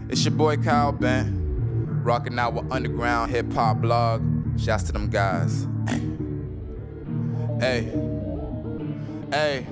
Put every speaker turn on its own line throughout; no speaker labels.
It's your boy Kyle Ben, rocking out with underground hip hop blog. Shouts to them guys. Hey, hey,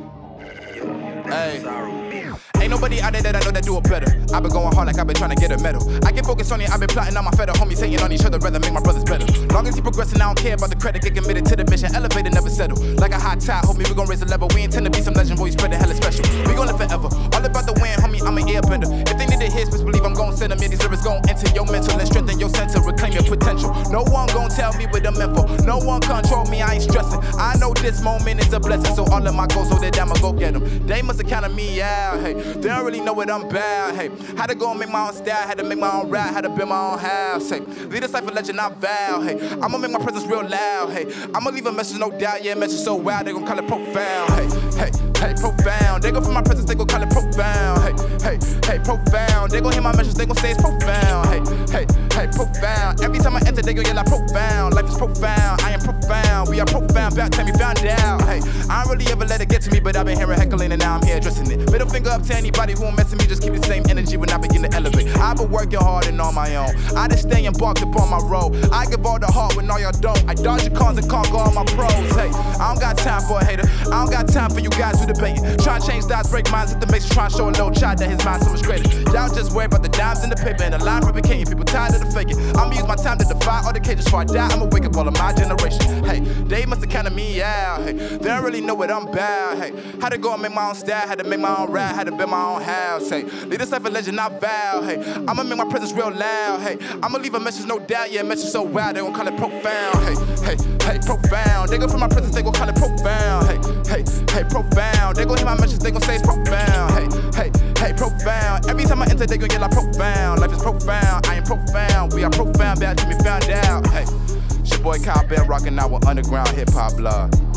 hey. Ain't nobody out there that I know that do it better. I've been going hard like I've been trying to get a medal. I get focused on it, I've been plotting on my federal homies hating on each other, rather make my brothers better. Long as he progressing, I don't care about the credit. Get committed to the mission, elevator never settle. Like a hot tide, homie, we gon' raise the level. We intend to be some legend, boy, spreading hella special. We gon' live forever, all about the win, homie, I'm an airbender. If they need to hear, believe I'm gon' send them. Yeah, these lyrics gon' enter your mental and strengthen your center, reclaim your potential. No one gon' tell me what I'm in for. No one control me, I ain't stressing. I know this moment is a blessing, so all of my goals, so that I'ma go get them. They must have counted me out, hey. They don't really know what I'm bad, hey. Had to go and make my own style, had to make my own rap, had to build my own house, hey. Lead this life a legend, I vow, hey. I'ma make my presence real loud, hey. I'ma leave a message, no doubt, yeah, message so wild, they gon' call it profound, hey, hey, hey, profound. They go for my presence, they gon' call it profound, hey, hey, hey, profound. They gon' hear my message, they gon' say it's profound, hey, hey, hey, profound. Every time I enter, they gon' yell like profound. Life is profound, I am profound, we are profound, about time we found out, hey. I don't really ever let it get to me, but I've been hearing heckling and now I'm here addressing it. Middle finger up to anybody who won't mess with me, just keep the same energy when I begin to elevate. I've been working hard and on my own. I just stay embarked upon my road. I give all the heart when all y'all don't. I dodge your cons and conquer all my pros. Hey, I don't got time for a hater. I don't got time for you guys who debating. Try to change styles, break minds, hit the mason, try to show a little child that his mind's so much greater. Y'all just worry about the dimes in the paper and the line replicating. People tired of the faking. I'ma use my time to defy all the cages before I die. I'ma wake up all of my generation. Hey, they must have counted me out. Hey, they don't really know what I'm about. Hey, had to go and make my own style, had to make my own rap, had to build my own house. Hey, lead this life a legend, I vow. Hey, I'ma make my presence real loud. Hey, I'ma leave a message, no doubt. Yeah, message so wild, they gon' call it profound. Hey, hey, hey, profound. They go for my presence, they gon' call it profound. Hey, hey, hey, profound. They gon' hear my message, they gon' say it's profound. Hey, hey, hey, profound. Every time I enter, they gon' get like profound. Life is profound, I am profound. We are profound, bad till we found out. Hey, it's your boy Kyle Ben, rocking out with underground hip hop blog.